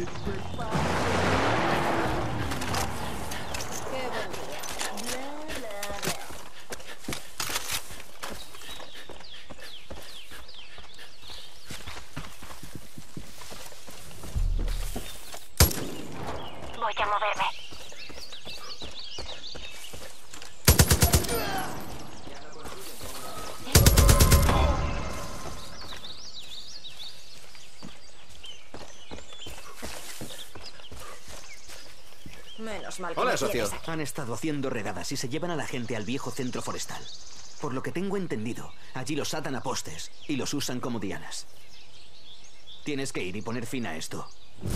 Qué buen día. Bla, bla, bla. Voy a moverme. Menos mal que Hola, me socio. tienes aquí. Han estado haciendo redadas y se llevan a la gente al viejo centro forestal. Por lo que tengo entendido, allí los atan a postes y los usan como dianas. Tienes que ir y poner fin a esto.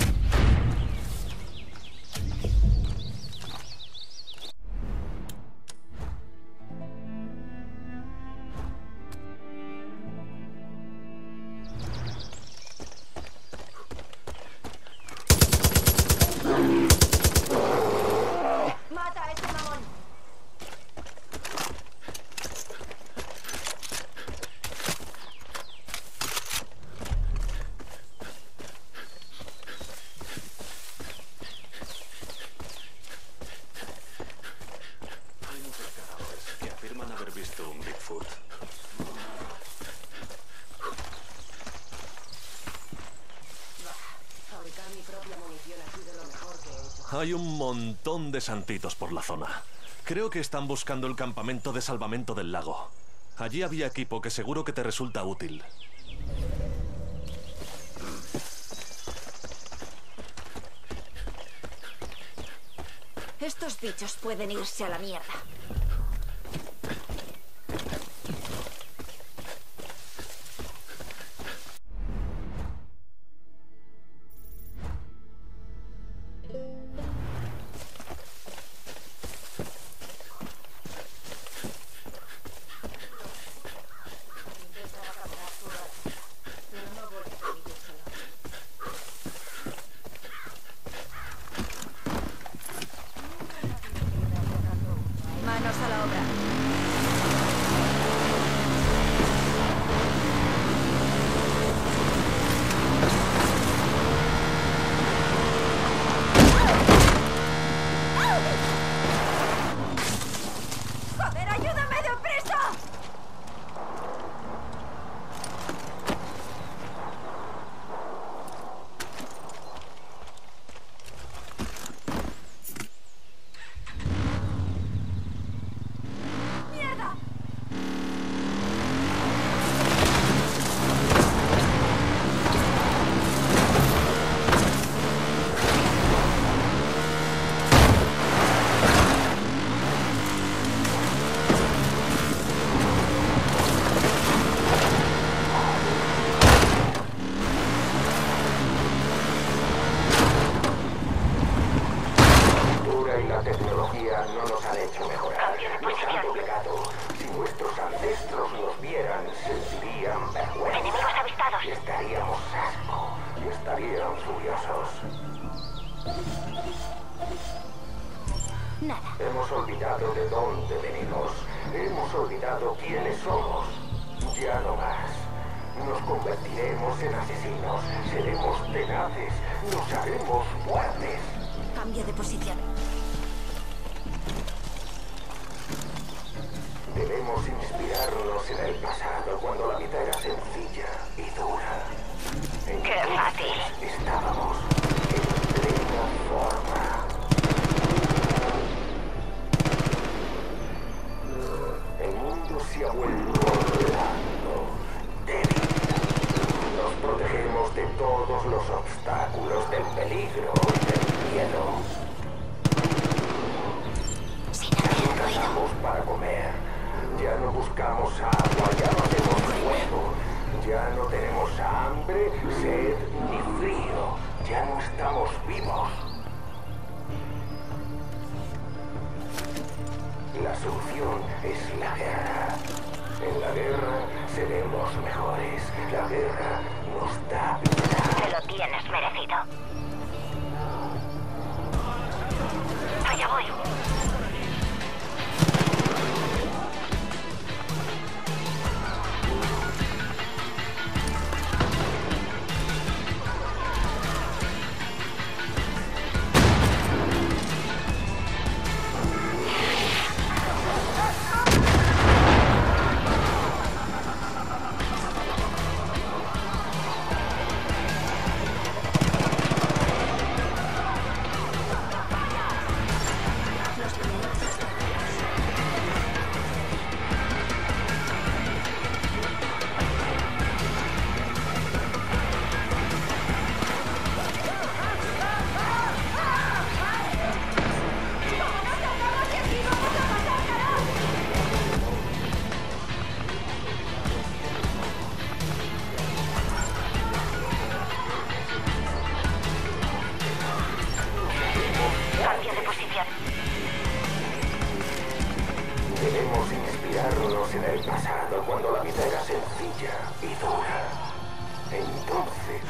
¡Mata a ese mamón! Hay muchos cadáveres que afirman haber visto un Bigfoot. Fabricar mi propia munición ha sido lo mejor que he hecho. Hay un montón de santitos por la zona. Creo que están buscando el campamento de salvamento del lago. Allí había equipo que seguro que te resulta útil. Estos bichos pueden irse a la mierda. Manos a la obra. ¡Joder, ayúdame deprisa! ¡Mierda! La cultura y la tecnología no nos han hecho mejorar, nos han doblegado. Si nuestros ancestros nos vieran, sentirían vergüenza. Enemigos avistados. Y estaríamos asco, y estarían furiosos. Nada. Hemos olvidado de dónde venimos. Hemos olvidado quiénes somos. Ya no más. Nos convertiremos en asesinos. Seremos tenaces. Nos haremos fuertes. Cambio de posición. Debemos inspirarnos en el pasado, cuando la vida era sencilla y dura. ¡Qué fácil! Estábamos en plena forma. El mundo se ha vuelto blando, débil. Nos protegemos de todos los obstáculos, del peligro y del miedo. Sin hacer ruido. Cazamos para comer. Ya no buscamos agua, ya no hacemos fuego. Ya no tenemos hambre, sed ni frío. Ya no estamos vivos. La solución es la guerra. En la guerra seremos mejores. La guerra nos da vida. Te lo tienes merecido. Allá voy. Debemos inspirarnos en el pasado cuando la vida era sencilla y dura. Entonces